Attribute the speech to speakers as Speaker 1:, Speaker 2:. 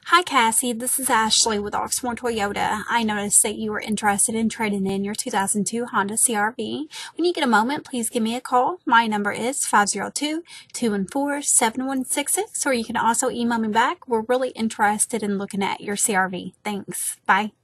Speaker 1: Hi Cassie, this is Ashley with Oxmoor Toyota. I noticed that you were interested in trading in your 2002 Honda CR-V. When you get a moment, please give me a call. My number is 502-214-7166, or you can also email me back. We're really interested in looking at your CR-V. Thanks. Bye.